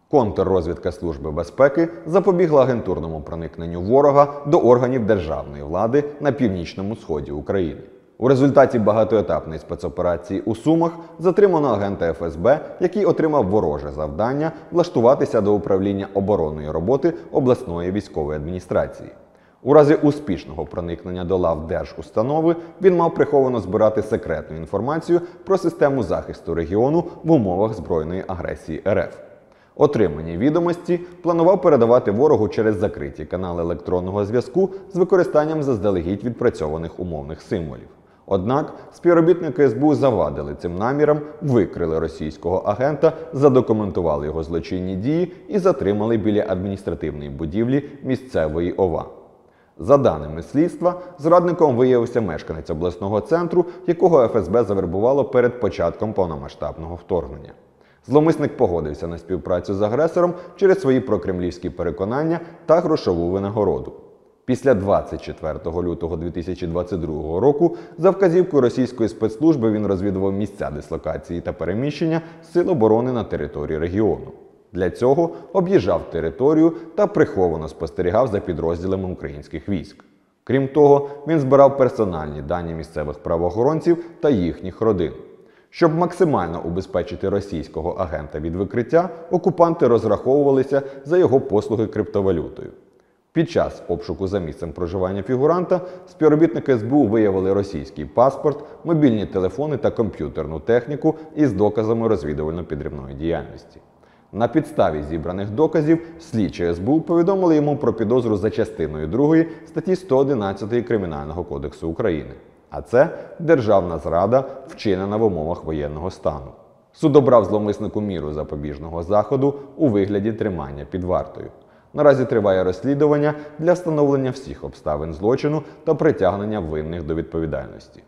Контррозвідка Служби безпеки запобігла агентурному проникненню ворога до органів державної влади на північному сході України. У результаті багатоетапної спецоперації у Сумах затримано агента ФСБ, який отримав вороже завдання влаштуватися до управління оборонної роботи обласної військової адміністрації. У разі успішного проникнення до лав держустанови він мав приховано збирати секретну інформацію про систему захисту регіону в умовах збройної агресії РФ. Отримані відомості планував передавати ворогу через закриті канали електронного зв'язку з використанням заздалегідь відпрацьованих умовних символів. Однак співробітники СБУ завадили цим намірам, викрили російського агента, задокументували його злочинні дії і затримали біля адміністративної будівлі місцевої ОВА. За даними слідства, зрадником виявився мешканець обласного центру, якого ФСБ завербувало перед початком повномасштабного вторгнення. Зловмисник погодився на співпрацю з агресором через свої прокремлівські переконання та грошову винагороду. Після 24 лютого 2022 року за вказівкою російської спецслужби він розвідував місця дислокації та переміщення сил оборони на території регіону. Для цього об'їжджав територію та приховано спостерігав за підрозділами українських військ. Крім того, він збирав персональні дані місцевих правоохоронців та їхніх родин. Щоб максимально убезпечити російського агента від викриття, окупанти розраховувалися за його послуги криптовалютою. Під час обшуку за місцем проживання фігуранта співробітники СБУ виявили російський паспорт, мобільні телефони та комп'ютерну техніку із доказами розвідувально-підривної діяльності. На підставі зібраних доказів слідчі СБУ повідомили йому про підозру за частиною 2 статті 111 Кримінального кодексу України. А це державна зрада, вчинена в умовах воєнного стану. Суд обрав зловмиснику міру запобіжного заходу у вигляді тримання під вартою. Наразі триває розслідування для встановлення всіх обставин злочину та притягнення винних до відповідальності.